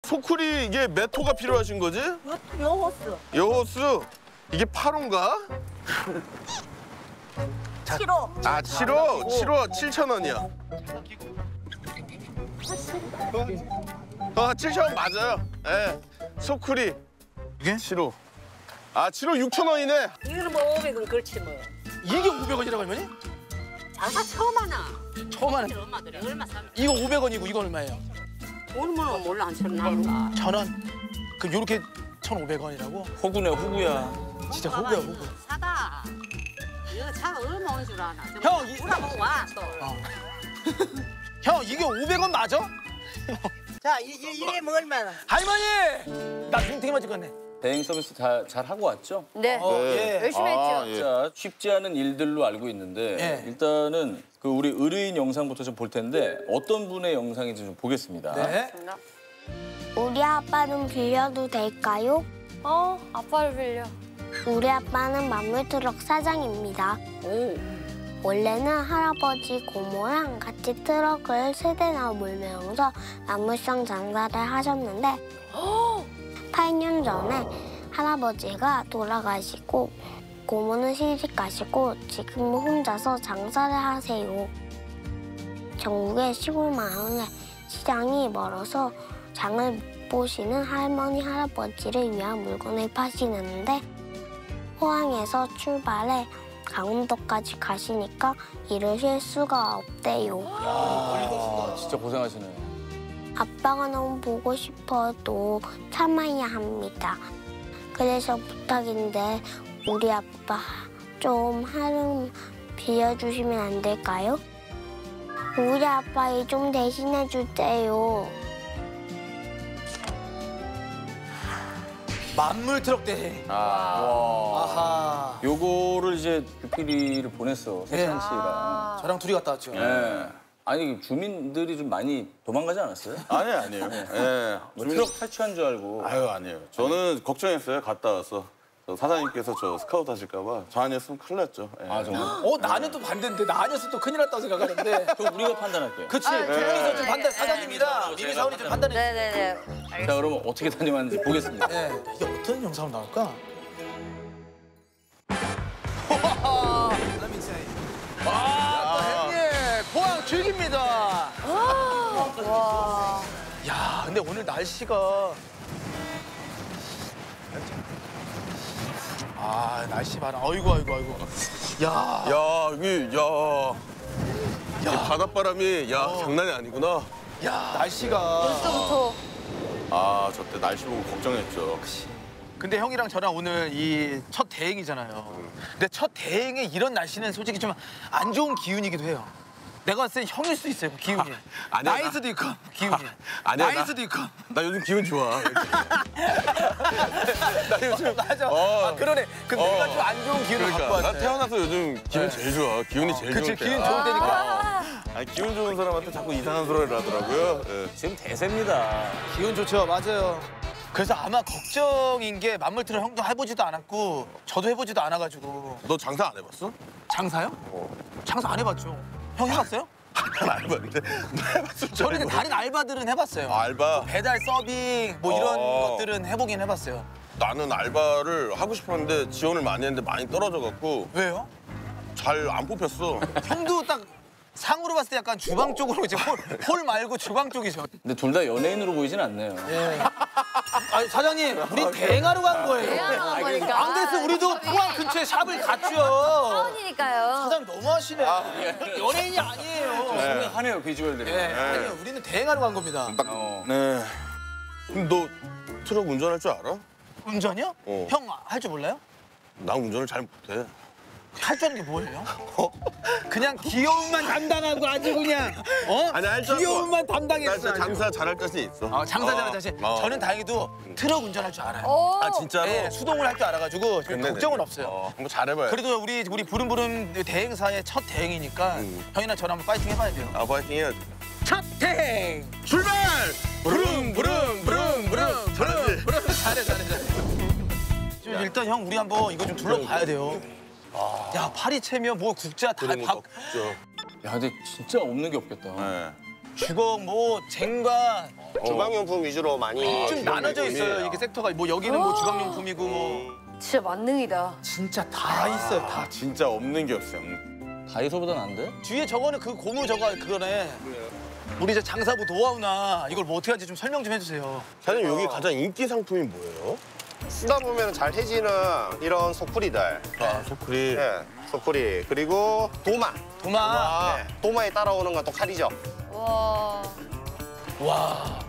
소쿠리 이게 몇 호가 필요하신 거지? 여호스. 여호수 이게 8호인가? 7호. 아 7호? 7호 7,000원이야. 7,000원 맞아요. 예. 소쿠리 이게? 7호. 아 7호 6,000원이네. 이거는 뭐 500원 그렇지 뭐. 이게 500원이라고 할머니? 장사 처음 하나. 처음 하는. 엄마들이 얼마 삽니까? 이거 500원이고 이거 얼마예요? 오늘은 몰라 한 천원 나올까. 1,000원? 그럼 요렇게 1,500원이라고? 호구네 호구야. 진짜 호구야 호구. 사다. 이거 차가 얼마 온 줄 아나. 형, 물어보고 와 또. 형 이게 500원 맞아? 자, 이게 뭐 얼마나? 할머니! 나 눈 되게 맞을 것 같네. 대행 서비스 잘 하고 왔죠? 네. 예. 열심히 했죠. 예. 자, 쉽지 않은 일들로 알고 있는데 예. 일단은 그 우리 의뢰인 영상부터 좀 볼 텐데 어떤 분의 영상인지 좀 보겠습니다. 네. 우리 아빠는 빌려도 될까요? 아빠를 빌려. 우리 아빠는 만물트럭 사장입니다. 원래는 할아버지 고모랑 같이 트럭을 3대나 몰면서 만물상 장사를 하셨는데 8년 전에 할아버지가 돌아가시고 고모는 시집 가시고 지금 혼자서 장사를 하세요. 전국의 시골 마을에 시장이 멀어서 장을 못 보시는 할머니, 할아버지를 위한 물건을 파시는데 포항에서 출발해 강원도까지 가시니까 일을 쉴 수가 없대요. 아, 진짜 고생하시네. 아빠가 너무 보고 싶어도 참아야 합니다. 그래서 부탁인데 우리 아빠 좀 하루 빌려주시면 안 될까요? 우리 아빠 일 좀 대신해 주세요. 만물 트럭 대행. 와. 아하. 요거를 이제 뷰피리를 보냈어, 세찬 씨랑. 저랑 둘이 갔다 왔죠. 예. 아니 주민들이 좀 많이 도망가지 않았어요? 아니에요. 예. 뭐 트럭 탈취한 줄 알고. 아유 아니에요. 저는 걱정했어요. 갔다 와서. 사장님께서 저 스카우트 하실까 봐. 저 아니었으면 큰일 났죠. 예. 아 정말? 나는 또 반대인데 나 아니었으면 또 큰일 났다고 생각하는데. 그럼 우리가 판단할게요. 그치. 두 분이서 좀 판단, 사장님이랑 미미 사원이 좀 판단해. 네네네. 자 그러면 어떻게 다녀왔는지 보겠습니다. 네. 이게 어떤 영상으로 나올까? 형님, 포항 즐깁니다. 와. 야, 근데 오늘 날씨가 날씨 봐라. 아이고. 야, 야 여기 이 바닷바람이 장난이 아니구나. 야, 날씨가. 벌써부터. 아 저 때 날씨 보고 걱정했죠. 근데 형이랑 저랑 오늘 이 첫 대행이잖아요. 근데 첫 대행에 이런 날씨는 솔직히 좀 안 좋은 기운이기도 해요. 내가 봤을 땐 형일 수도 있어요, 기운이. 아니야, 나일 수도 있고, 기운이. 아니야, 나일 수도 있고. 나 요즘 기분 좋아. 나 요즘 맞아. 그러네. 그럼 내가 좀 안 좋은 기운을 갖고 왔네. 나 태어나서 요즘 기분 제일 좋아. 기운이 제일 좋을 그치, 때야. 기운 좋을 때니까. 아니, 기분 좋은 사람한테 자꾸 이상한 소리를 하더라고요. 예. 지금 대세입니다. 기운 좋죠, 맞아요. 그래서 아마 걱정인 게 만물트럭 형도 해보지도 않았고 저도 해보지도 않아가지고. 너 장사 안 해봤어? 장사요? 장사 안 해봤죠. 형 해봤어요? 난 안 해봤는데. 나 해봤을 줄 저는 알고. 다른 알바들은 해봤어요. 알바? 배달 서빙 뭐 이런 것들은 해보긴 해봤어요. 나는 알바를 하고 싶었는데 지원을 많이 했는데 많이 떨어져갖고 왜요? 잘 안 뽑혔어. 형도 딱 상으로 봤을 때 약간 주방 쪽으로 이제 홀 말고 주방 쪽이죠. 근데 둘 다 연예인으로 보이진 않네요. 아니 사장님, 우리 대행하러 간 거예요. 대행하러 간 거니까. 안 됐어, 우리도 포항 근처에 샵을 갔죠. 사원이니까요. 사장님 너무하시네. 연예인이 아니에요. 신기하네요 비주얼들이. 아니요, 우리는 대행하러 간 겁니다. 네. 그럼 너 트럭 운전할 줄 알아? 운전이요? 어. 형 할 줄 몰라요? 나 운전을 잘 못해. 할 줄 아는 게 뭐예요? 그냥 귀여움만 담당하고 아주 그냥 아니, 할 줄 알고. 귀여움만 나 담당했어. 진짜 장사 잘할 자신 있어. 장사 잘할 자신. 저는 다행히도 트럭 운전할 줄 알아요. 아 진짜로? 네, 수동을 할 줄 알아가지고 근데 걱정은 없어요. 한번 잘해봐요. 그래도 우리 부름부름 대행사의 첫 대행이니까 형이나 저랑 한번 파이팅 해봐야 돼요. 아 파이팅 해야지. 첫 대행 출발! 부름. 잘해. 일단 형 우리 한번 이거 좀 둘러봐야 돼요. 야 파리채면 뭐 국자 다 그런 것도 없죠. 야 근데 진짜 없는 게 없겠다. 네. 주걱 뭐 쟁반 주방용품 위주로 많이 좀 나눠져 있어요. 이게 섹터가 뭐 여기는 뭐 주방용품이고 뭐 진짜 만능이다. 진짜 다 있어요. 다. 진짜 없는 게 없어요. 다이소보다는 안 돼? 뒤에 저거는 그 고무 저거 그거네. 우리 이제 장사부 노하우나 이걸 뭐 어떻게 하는지 좀 설명 좀 해주세요. 사장님 여기 가장 인기 상품이 뭐예요? 쓰다 보면 잘 해지는 이런 소쿠리들. 아, 소쿠리. 네, 소쿠리. 그리고 도마. 도마. 네, 도마에 따라오는 건 또 칼이죠. 와. 와.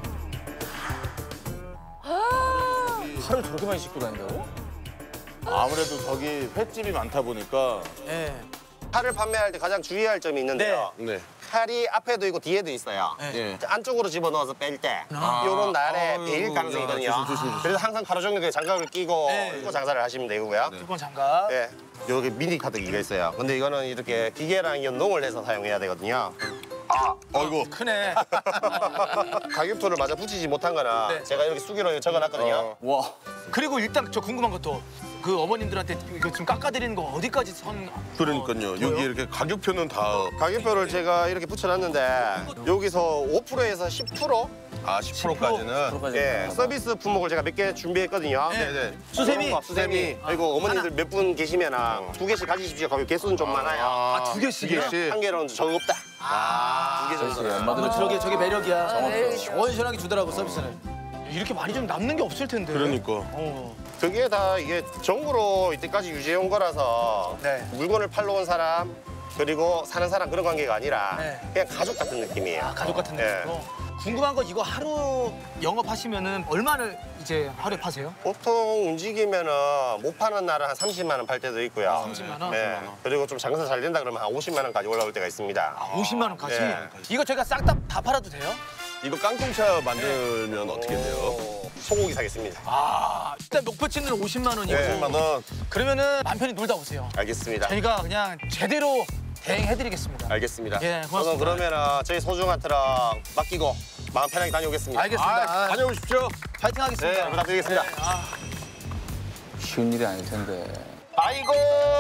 칼을 저렇게 많이 씻고 다닌다고? 아무래도 저기 횟집이 많다 보니까 예. 칼을 판매할 때 가장 주의할 점이 있는데요. 네. 칼이 앞에도 있고 뒤에도 있어요. 예. 안쪽으로 집어넣어서 뺄 때 이런 날에 베일 가능성이 있거든요. 조심. 그래서 항상 가로 정리에 장갑을 끼고 네. 끼고 장사를 하시면 되고요. 두번 장갑. 네. 여기 미니 카드기가 있어요. 근데 이거는 이렇게 기계랑 연동을 해서 사용해야 되거든요. 어이구. 크네. 가격표를 맞아 붙이지 못한 거는 네. 제가 이렇게 수기로 적어놨거든요. 와. 그리고 일단 저 궁금한 것도 그 어머님들한테 이거 좀 깎아드리는 거 어디까지 선? 그러니까요. 여기 이렇게 가격표는 다. 가격표를 제가 이렇게 붙여놨는데 여기서 5%에서 10%? 아, 10%까지는. 그거까지 예, 서비스 품목을 제가 몇 개 준비했거든요. 네네. 수세미. 수세미. 그리고 어머님들 몇 분 계시면 2개씩 가지십시오. 거기 개수는 좀 많아요. 아, 두 개씩이요? 한 개로는 적 없다. 두 개 정도. 엄마들 저게 매력이야. 매력이죠. 시원시원하게 주더라고 서비스를. 이렇게 많이 좀 남는 게 없을 텐데. 그러니까. 어. 그게 다 이게 정부로 이때까지 유지해온 거라서 네. 물건을 팔러 온 사람 그리고 사는 사람 그런 관계가 아니라 네. 그냥 가족 같은 느낌이에요. 아, 가족 같은 예. 느낌으로. 궁금한 건 이거 하루 영업하시면은 얼마를 이제 하루에 파세요? 보통 움직이면은 못 파는 날은 한 30만 원 팔 때도 있고요. 30만 원? 네. 그리고 좀 장사 잘 된다 그러면 한 50만 원까지 올라올 때가 있습니다. 50만 원까지? 네. 이거 저희가 싹 다 팔아도 돼요? 이거 깡통차 만들면 어떻게 돼요? 소고기 사겠습니다. 아, 일단 목표치는 50만 원이고. 네. 10만 원. 그러면은 맘 편히 놀다 오세요. 알겠습니다. 저희가 그냥 제대로 대행해드리겠습니다. 알겠습니다. 예, 고맙습니다. 저는 그러면은 저희 소중한 트럭 맡기고 마음 편하게 다녀오겠습니다. 알겠습니다. 다녀오십시오. 파이팅 하겠습니다. 네, 부탁드리겠습니다. 쉬운 일이 아닐 텐데. 아이고,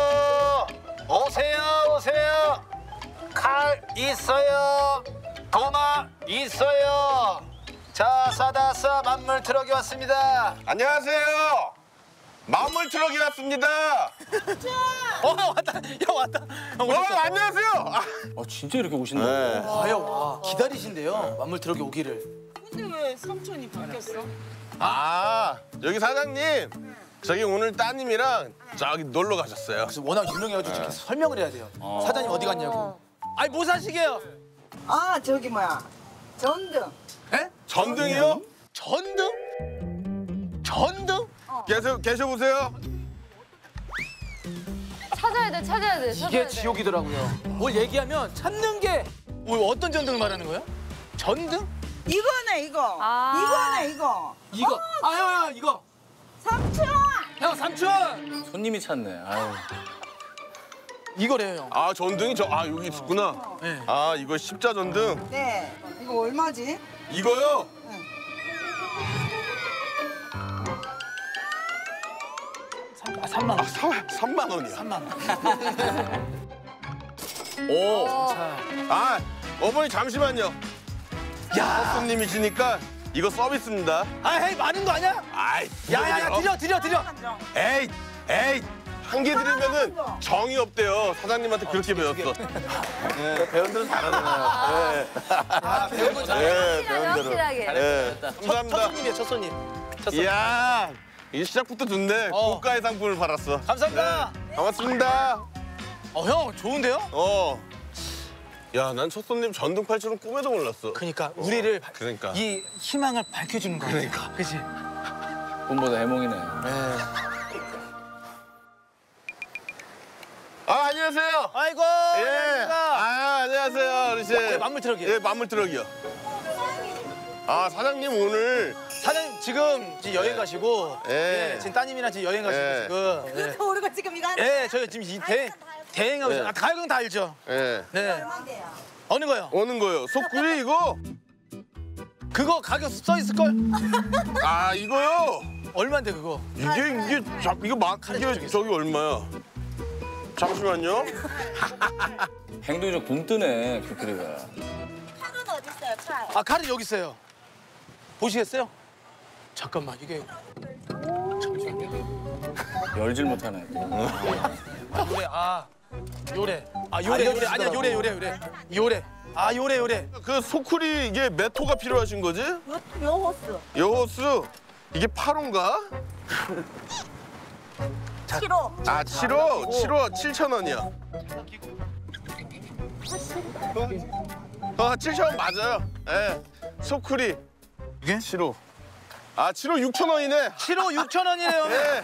오세요. 칼 있어요. 도마 있어요. 자, 싸다싸 만물 트럭이 왔습니다. 안녕하세요. 마물 트럭이 왔습니다. 왔다. 형 왔다. 형 오셨어. 안녕하세요. 아, 진짜 이렇게 오신다고? 네. 형 와. 기다리신대요. 만물 트럭이 오기를. 근데 왜 삼촌이 바뀌었어? 아, 여기 사장님. 저기 오늘 따님이랑 저기 놀러 가셨어요. 그래서 워낙 유명해가지고 이렇게 설명을 해야 돼요. 사장님 어디 갔냐고. 아니 뭐 사시게요? 아 저기 뭐야 전등. 에? 전등이요? 전등? 전등? 계셔보세요. 찾아야 돼. 이게 지옥이더라고요. 뭘 얘기하면 찾는 게 뭐 어떤 전등을 말하는 거예요? 전등? 이거네 이거. 아. 이거네 이거. 이거. 형 이거. 삼촌. 형 삼촌. 손님이 찾네. 아유. 이거래요 형. 아, 전등이 여기 있구나. 네. 아, 이거 십자 전등. 네. 이거 얼마지? 이거요? 아, 3만 원. 3만 원이야. 3만 원. 오. 자, 아, 어머니 잠시만요. 야, 손님이시니까 이거 서비스입니다. 헤이 많은 거 아니야? 아이, 야야야 드려. 에이. 한 개 드리면은 정이 없대요. 사장님한테 그렇게 배웠어. 배운 대로 잘하잖아요. 네. 배운 건 잘해. 배운 대로. 확실하게. 네. 첫 감사합니다. 손님이에요 첫 손님. 첫 손님. 이야, 이 시작부터 좋네. 고가의 상품을 팔았어. 감사합니다. 반갑습니다. 형 좋은데요? 야, 난 첫 손님 전등 팔 줄은 꿈에도 몰랐어. 그러니까 우리를 그러니까. 이 희망을 밝혀주는 거야. 그러니까. 그지? 꿈보다 해몽이네. 아, 안녕하세요. 아이고. 예. 아, 안녕하세요, 어르신. 네, 만물 트럭이에요. 예, 만물 트럭이요. 아, 사장님 오늘 사장님 지금 여행 가시고 예. 지금 따님이랑 지금 여행 가시고 예. 지금 그래서 우리가 지금 이거 하는 예, 저희 지금 이 대행하고 있어요. 가격은 다 알죠? 예. 네. 어느 거요? 오는 거요. 속구리 이거? 그거 가격 써 있을 걸? 아, 이거요? 얼마인데 그거? 이게 저기 얼마야? 잠시만요. 행동이 좀 붕 뜨네, 큐크리가. 칼은 어디 있어요 칼? 아 칼은 여기 있어요. 보시겠어요? 잠깐만 이게 열질 못하네. 요래 아니야 요래 그 소쿠리 이게 몇 호가 필요하신 거지? 요호스. 여호수 이게 8호인가? 7호. 아 7호 7호 7,000원이야. 7,000원 맞아요. 예. 소쿠리 이게? 7호. 아 7호 6,000원이네. 7호 6,000원이래요. 예.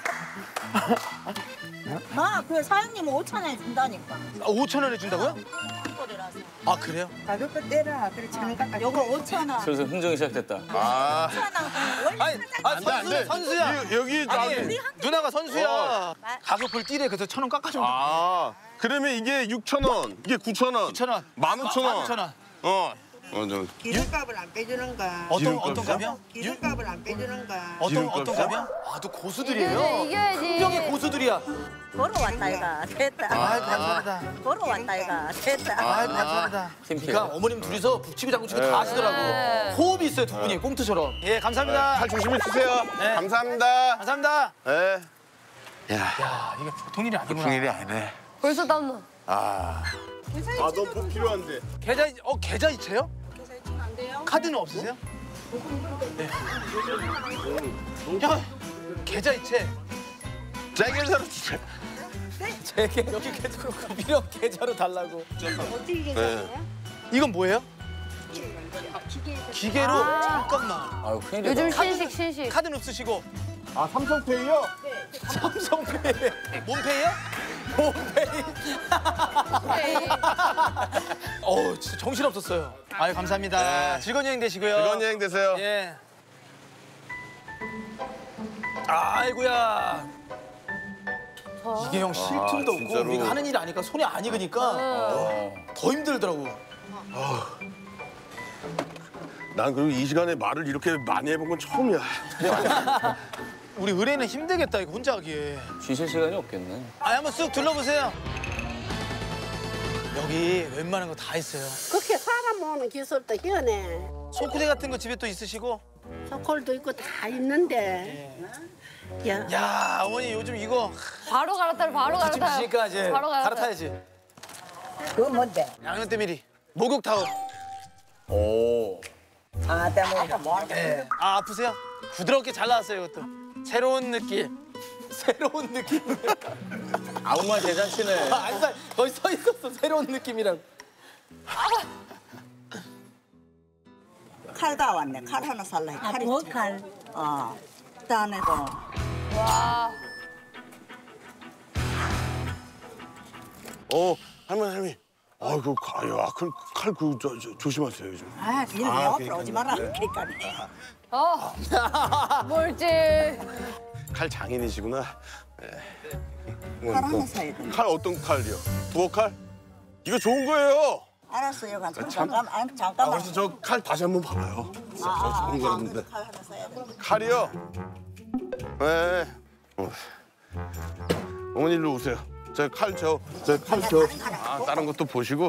그 사장님은 5,000원에 준다니까. 5,000원에 준다고요? 아 그래요? 가볍게 때려. 그래 1,000원 깎아. 요거 5,000원. 슬슬 흥정이 시작됐다. 아 5,000원. 원래 아니 안 돼. 선수야. 여기 아니 누나가 선수야. 가격을 띠래 그래서 1,000원 깎아준다. 아 그러면 이게 6,000원, 이게 9,000원, 9,000원. 15,000원. 15,000원. 저 기름값을 안 빼주는가. 어떤 값이요? 기름값을 안 빼주는가. 어떤 값이요? 또 고수들이에요. 이겨야지. 분명히 고수들이야. 걸어왔다 이가 됐다. 감사합니다. 걸어왔다 이가 됐다. 감사합니다. 팀피해. 그러니까 어머님 둘이서 북치고 장구치고 다 하시더라고. 네. 호흡이 있어요 두 분이 꽁트처럼. 예 감사합니다. 칼 조심히 쓰세요. 네. 감사합니다. 감사합니다. 예. 야 이게 보통 일이 아니구나. 일이 아니네. 벌써 땀나. 너뭐 필요한데? 계좌 이체요? 카드는 없으세요? 네. 야 계좌 이체. 짤계사로 주세요. 제게 여기 계좌로 급이력 계좌로 달라고. 네. 이건 뭐예요? 기계로 잠깐만. 아유 큰일이다. 요즘 신식. 카드는 없으시고 아 삼성페이요? 삼성페이 몬페이요? 몬페이. 진짜 정신 없었어요. 아유 감사합니다. 네. 즐거운 여행 되시고요. 즐거운 여행 되세요. 예. 아이고야. 이게 형 쉴 틈도 없고 진짜로. 우리가 하는 일 아니까 손이 안 익으니까 더 힘들더라고. 난 그리고 이 시간에 말을 이렇게 많이 해본 건 처음이야. 우리 의뢰는 힘들겠다 이거 혼자 하기에. 쉬실 시간이 없겠네. 한번 쑥 둘러보세요. 여기 웬만한 거 다 있어요. 그렇게 사람 모으는 기술도 희한해. 소쿠리 같은 거 집에 또 있으시고. 소콜도 있고 다 있는데. 야, 야 어머니 요즘 이거 바로 갈아타요. 바로 같이 갈아타요. 드시니까 이제 바로 갈아타요. 갈아타야지. 그거 뭔데? 양념 때밀이 목욕 타올. 오. 아 때문에 뭐 예. 아 아프세요? 부드럽게 잘 나왔어요 이것도. 새로운 느낌. 새로운 느낌. 아무 말 대잔치네. 거기 서 있었어 새로운 느낌이랑. 칼 다 왔네. 칼 하나 살라. 칼이 뭐 칼? 딴에도. 와. 할머니. 아이고 칼 조심하세요 요즘. 니는 내 앞으로 오지 마라. 그러니까. 뭘지. 칼 장인이시구나. 칼 하나 사야 돼. 칼 어떤 칼이요? 부엌 칼? 이거 좋은 거예요. 알았어요. 잠깐만. 어르신 저 칼 다시 한번 봐봐요. 좋은 거였는데. 칼 하나 사야 돼. 칼이요? 네. 어머니 일로 오세요. 칼 다른 것도 보시고.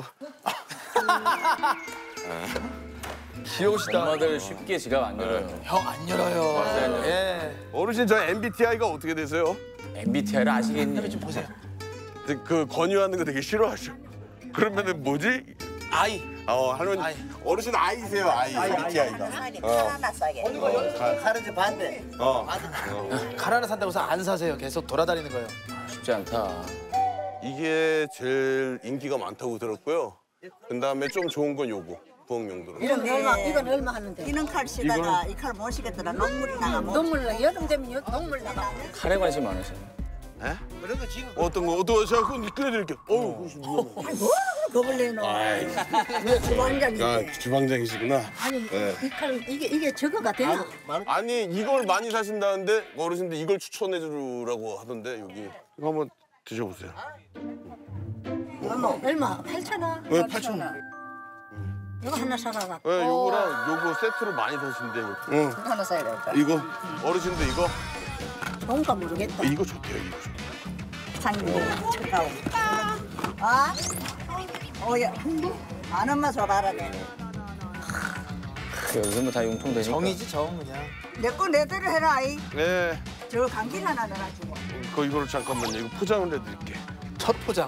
귀여우시다. 엄마들 쉽게 지갑 안 열어요. 형 안 열어요. 맞아요. 예. 어르신 저 MBTI가 어떻게 되세요? MBTI를 아시겠니? 좀 보세요. 그 권유하는 거 되게 싫어하셔. 그러면은 뭐지? 아이. 할머니 아이. 어르신 아이세요 아이 MBTI가. 칼 하나 사게. 칼은 반대. 칼 하나 산다고 해서 안 사세요. 계속 돌아다니는 거예요. 쉽지 않다. 이게 제일 인기가 많다고 들었고요. 그다음에 좀 좋은 건 요거 부엌용도로. 이건 얼마 하는데? 이는 칼 쓰다가 이 칼 못 쓰겠더라. 녹물이 나가. 녹물 나. 여름 되면 녹물 나가. 칼에 관심 많으시네. 에? 어떤 거 제가 그거 끓여드릴게요. 겁을 내노. 주방장인데. 주방장이시구나. 아니 이 칼 이게 저거가 되나? 아니 이걸 많이 사신다는데 어르신들 이걸 추천해주라고 하던데 여기 이거 한번 드셔보세요. 얼마? 8,000원? 네, 8,000원. 이거 하나 사가가. 네, 요거랑 요거 세트로 많이 사신대요. 응. 하나 사야 될까? 이거 어르신들 이거 뭔가 모르겠다. 이거 좋대요. 이거 좋대. 상님 차가워. 야. 아는 맛 줘봐라. 요즘은 다 융통되니까. 정이지 정 그냥. 내 거 내대로 해라. 이. 네. 저 감기 하나 넣어가지고. 이거를 잠깐만요. 이거 포장을 해드릴게. 첫 포장.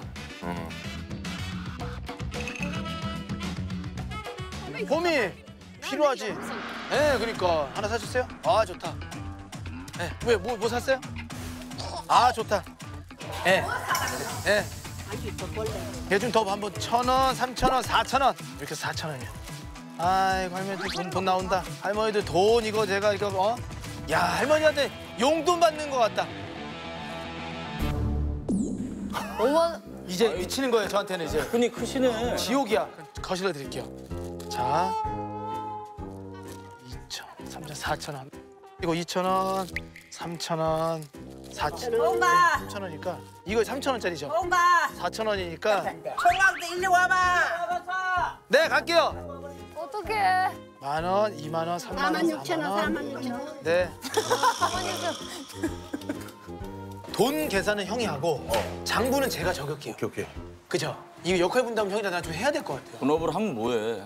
봄이 필요하지. 네, 그러니까 하나 사주세요. 아 좋다. 네, 뭐 샀어요? 아 좋다. 네, 네. 요즘 더 한번 1,000원, 3,000원, 4,000원 이렇게 4,000원이야. 아이고 할머니들 돈 나온다. 할머니들 돈 이거 제가 이거 어? 야 할머니한테 용돈 받는 것 같다. 5만 이제 미치는 거예요 저한테는 이제. 흔히 크시네. 지옥이야. 거실로 드릴게요. 자, 2,000, 3,000, 4,000원. 이거 2,000원, 3,000원, 4,000원. 엄마. 3,000원이니까 이거 3,000원짜리죠. 엄마. 4,000원이니까. 총각도 일리 와봐. 네, 갈게요. 어떡해. 10,000원, 20,000원, 30,000원, 46,000원. 46,000원. 네. 돈 계산은 형이 하고 장부는 제가 적을게요. 오케이. 그죠? 이거 역할 분담 형이랑 나좀 해야 될 것 같아요. 본업으로 하면 뭐해?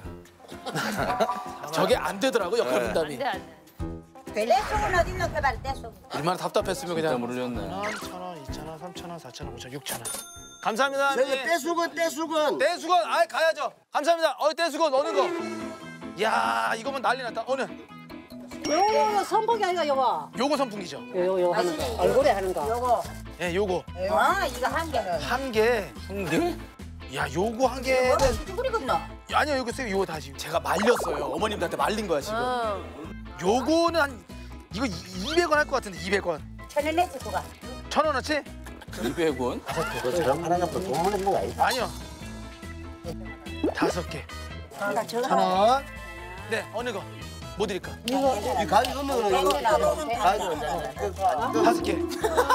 저게 안 되더라고 역할 분담이. 안 돼. 떼수건 어딨노? 그발 떼수건. 얼마나 답답했으면 진짜 그냥. 모르겠네. 1,000원, 2,000원, 3,000원, 4,000원, 5,000원, 6,000원. 감사합니다. 저기 예. 떼수건 떼수건, 아 가야죠. 감사합니다. 떼수건 어느 거? 야, 이거면 난리 났다. 어느? 요거 선복이 아니가 요거. 요거 선풍기죠. 요 하는 거. 얼굴에 하는 거. 요거. 예, 요거 아, 이거 한 개는. 한 개. 한 개? 야, 요거 한 개는 뿌리겠노? 아니요, 요거 쓰요. 요거 다시. 제가 말렸어요. 어머님들한테 말린 거야 지금. 요거는 한 이거 200원 할 것 같은데 200원. 1,000원 내지 그거. 1,000원어치? 200원? 하나가 돈 먹는 거 아니야? 아니요. 5개. 나 저거. 1,000원. 네, 어느 거? 뭐 드릴까? 이 가위 넣으면 이거 가위 넣으면 5개.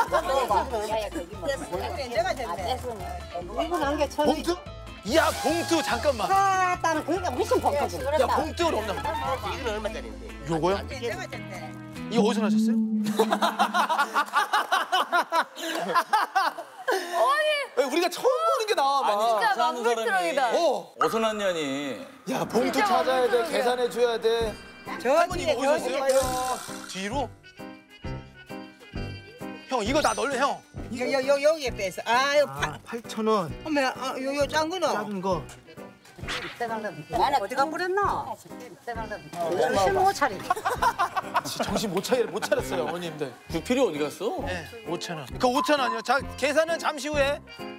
내가 됐네. 이분 한개 1,000원. 봉투? 이야, 봉투 잠깐만. 아, 나는 그러니까 무슨 봉투지? 야, 봉투가 없나 보다. 이건 얼마짜리인데? 요거요? 내가 됐네. 이거 어디서 나셨어요? 어머니! 우리가 처음 보는 게 나와, 막. 진짜 사는 만불트럭이다. 어디서 났냐니. 야, 봉투 진짜 찾아야 돼, 만불트럭이야. 계산해 줘야 돼. 할머니 이거 어디서 있어요? 뒤로? 형, 이거 나 널려, 형. 이거 여기에 뺐어. 아유, 8,000원. 어머, 요 작은 거는. 작은 거. 어디가 뿌렸노? 정신 못 차리. 정신 못 차렸어요, 어머님들. 그 필요 어디 갔어? 네, 5,000원. 그 5,000원이요. 자, 계산은 잠시 후에.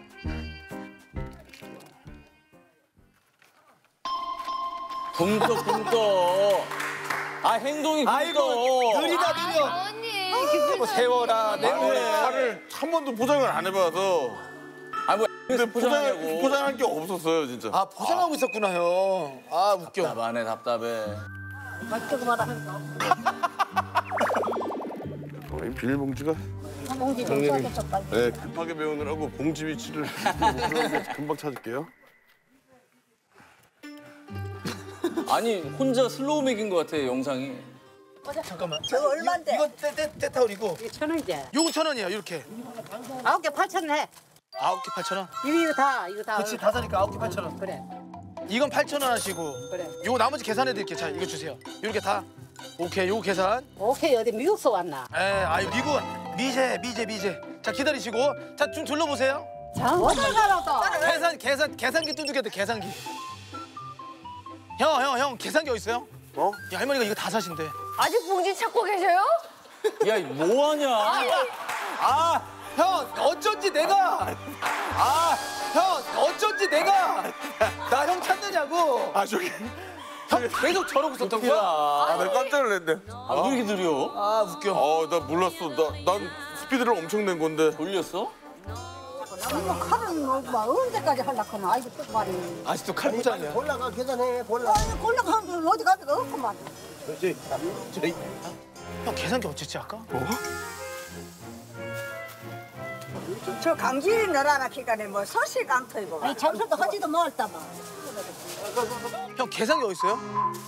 굶떠. 아, 행동이 굶떠. 아이고, 느리다, 느려. 아버님. 뭐 세워라, 내모래. 차를 한 번도 포장을 안 해봐서. 아, 뭐 근데 포장하냐고. 포장할 게 없었어요, 진짜. 아, 포장하고 있었구나, 형. 아, 웃겨. 답답하네, 답답해. 이 비닐봉지가 봉지 좀 형님이 줘 빨리. 네, 급하게 배우느라고 봉지 위치를 모르는데 금방 찾을게요. 아니, 혼자 슬로우 맥인 것 같아, 영상이. 잠깐만. 저거 얼만데? 이거 떼타올이고. 1,000원이지. 요거 1,000원이야, 이렇게. 9개 8,000원 해. 9개 8,000원? 이거 다. 그치, 다 사니까 9개 8,000원. 그래. 이건 8,000원 하시고. 그래. 요거 나머지 계산해 드릴게요. 자, 이거 주세요. 이렇게 다. 오케이, 요거 계산. 오케이, 어디 미국서 왔나? 아유, 미국. 미제. 자, 기다리시고. 자, 좀 둘러보세요. 어딜 가라고? 계산기 두들겨야 돼, 계산기. 형, 계산기 어디 있어요? 어? 야, 할머니가 이거 다 사신대. 아직 봉지 찾고 계셔요? 야, 뭐하냐? 형, 어쩐지 내가. 나 형 찾느냐고. 아, 저기. 형 계속 저러고 있었던 거야? 아, 나 깜짝 놀랐네. 아, 왜 이렇게 느려? 아, 웃겨. 나 몰랐어. 난 스피드를 엄청 낸 건데. 돌렸어? 이거 칼은 뭐 언제까지 하려고 아이고 똑바리. 아직도 칼부장이야. 골라가 계산해 골라. 아니 꼴락하면 어디 가기가 없구만. 그렇지. 형 계산기 어쨌지 아까? 저 강진이 너라나 기간에 뭐 서시 강터이고. 아니 점수도 하지도 말다 봐. 형 계산기 어디 있어요?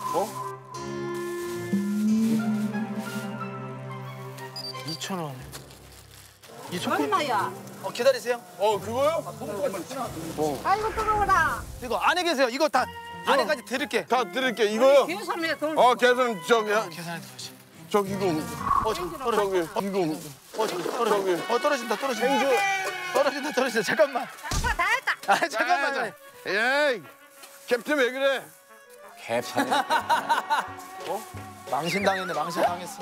2,000원. 2,000원. 얼마야? 기다리세요. 그거요? 아이고 뜨거워라. 이거 안에 계세요. 이거 다 안에까지 드릴게. 다 드릴게. 이거요. 계산해 돈. 계산 저기 계산해 주시. 저기 이거 저기 이거 떨어진다. 떨어진다. 잠깐만. 다 했다. 잠깐만. 에이 캡틴 왜 그래? 개판에. 망신당했네. 망신당했어.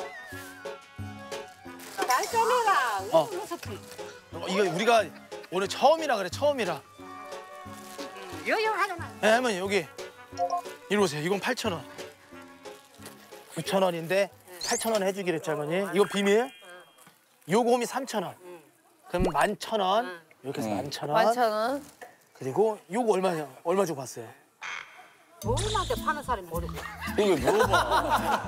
다 했잖아. 이거 우리가 오늘 처음이라 그래. 처음이라. 여유하잖아. 네, 할머니 여기 이리 오세요. 이건 8,000원. 9,000원인데 8,000원 해주기로 했죠, 할머니. 이거 비밀. 요거 홈이 3,000원. 그럼 11,000원. 이렇게 해서 11,000원. 11,000원. 그리고 요거 얼마냐? 얼마 주고 봤어요? 얼마한테 파는 사람이 모르고. 이거 왜 물어봐?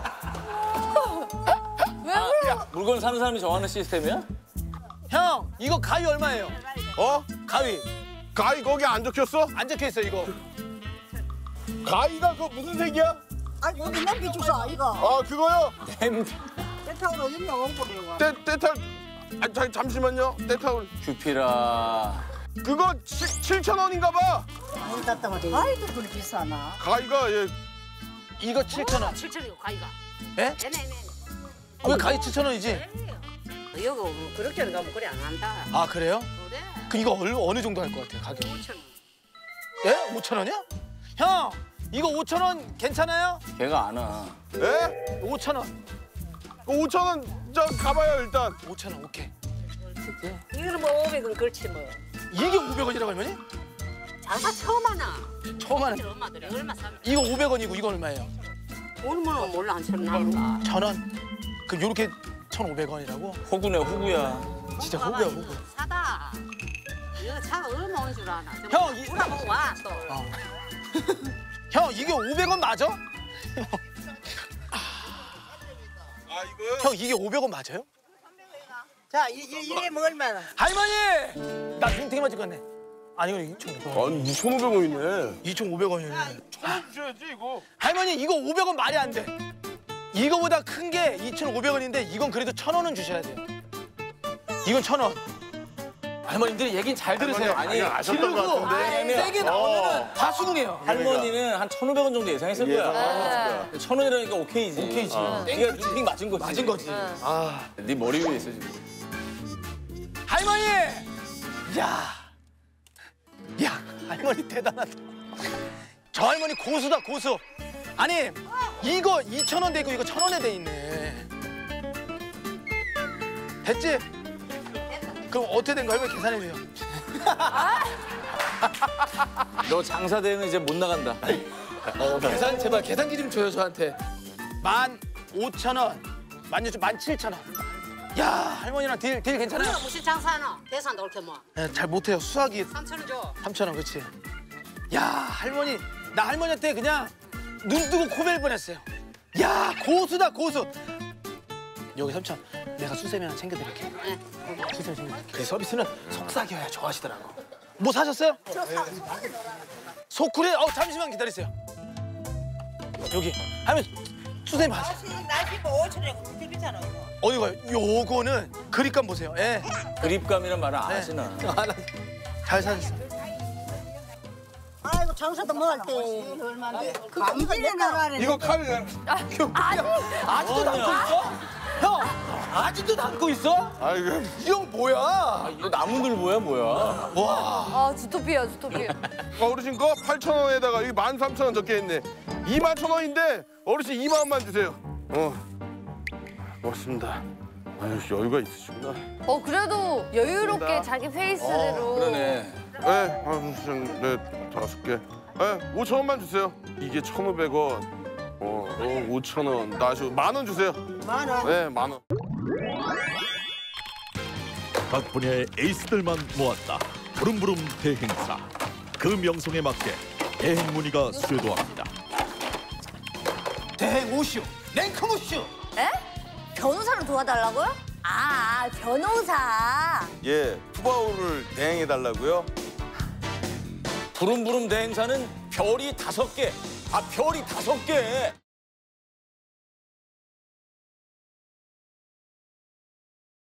왜 물어? 물건 사는 사람이 정하는 시스템이야? 형, 이거 가위 얼마예요? 가위. 가위 거기 안 적혔어? 안 적혀 있어 이거. 가위가 그 무슨 색이야? 아 여기 냄비 주사 이거. 그거요? 대타오로 있냐 원고래요. 때탈 잠시만요. 때타올 규피라. 그거 7,000원인가 봐. 문 닫다가 돼. 아이도 그리 비싸나. 가위가 이거 7,000원. 7천이고 가위가. 예? 네네네. 왜 가위 7,000원이지? 이거 뭐 그렇게는 가면 그래 안 한다. 아 그래요? 그래. 그 이거 어느 정도 할 것 같아요 가격? 5천 원. 예? 5,000원이야? 형, 이거 5,000원 괜찮아요? 걔가 안 와. 예? 5,000원. 5,000원 저 가봐요 일단. 5,000원 오케이. 이거는 뭐 500원 그렇지 뭐. 이게 500원이라고 할머니? 장사 처음 하나. 처음 하는. 엄마들이 얼마 사? 이거 500원이고 이거 얼마예요? 얼마나 몰라 한 천원 나올까. 1,000원? 그럼 요렇게 1,500원이라고? 호구네 호구야. 진짜 호구야 호구. 사다. 이거 차가 얼마 온 줄 아나. 형, 이- 물어보고 와 또. 형, 이게 500원 맞아? 이거요? 형, 이게 500원 맞아요? 자, 이게 뭐 얼마나? 할머니! 나 눈탱이 맞을 것 같네. 아니, 이거 2,500원. 아니 2,500원이네. 2,500원이네. 주셔야지 이거. 할머니, 이거 500원 말이 안 돼. 이거보다 큰 게 2,500원인데 이건 그래도 1,000원은 주셔야 돼요. 이건 1,000원. 할머님들이 얘긴 잘 들으세요. 아니, 아셨던 것 지르고 같은데. 세게 나오면은 다 수긍해요. 할머니는 한 1,500원 정도 예상했을 거야. 1,000원이라니까 오케이지. 오케이지. 네가 눈팅 맞은 거지. 맞은 거지. 아, 네 머리 위에 있어 지금. 할머니! 야, 할머니 대단하다. 저 할머니 고수다, 고수. 아니, 이거 2,000원 돼 있고 이거 1,000원에 돼 있네. 됐지? 그럼 어떻게 된 거야? 할머니 계산해 줘요. 너 장사 대회는 이제 못 나간다. 계산 제발 계산기 좀 줘요 저한테. 15,000원, 17,000원. 야, 할머니랑 딜 괜찮아요? 우리가 무슨 장사하노? 대산도 옳게 뭐. 네, 잘 못해요. 수학이 3천 원 줘. 3,000원, 그렇지? 야, 할머니, 나 할머니한테 그냥 눈 뜨고 코벨 뻔했어요. 야, 고수다, 고수. 여기 3,000원. 내가 수세미 하나 챙겨드릴게. 수세미 챙겨드릴게. 그 서비스는 속삭여야 좋아하시더라고. 뭐 사셨어요? 소쿠리? 잠시만 기다리세요. 여기, 할머니, 수세미 하세요. 날씨 뭐 5천원이고 그렇게 비싸나 이거. 어디 가요? 요거는 그립감 보세요. 예. 그립감이란 말을 안 네. 하시나. 잘 사셨어요. 아이고 장사도 뭐 할 때. 얼마인데? 감질에 나가네. 이거 칼 아직도 담고 있어? 형, 아직도 담고 있어? 아이고 이 형 뭐야? 이거 나무늘보야 뭐야? 와, 아, 주토피아, 주토피아. 어르신 거 8,000원에다가 이 13,000원 적혀있네. 21,000원인데 어르신 2만 원만 주세요. 고맙습니다. 아유 여유가 있으시구나. 그래도 여유롭게 자기 페이스대로. 그러네. 네, 네 5개. 네, 5,000원만 주세요. 이게 1,500원. 5,000원. 나 지금 10,000원 주세요. 10,000원? 네, 10,000원. 각 분야의 에이스들만 모았다. 부름부름 대행사. 그 명성에 맞게 대행 문의가 쇄도합니다. 대행 오슈, 랭크 오슈. 에? 변호사를 도와달라고요? 아, 변호사. 예, 푸바오를 대행해달라고요? 부름부름 대행사는 별이 5개. 별이 5개.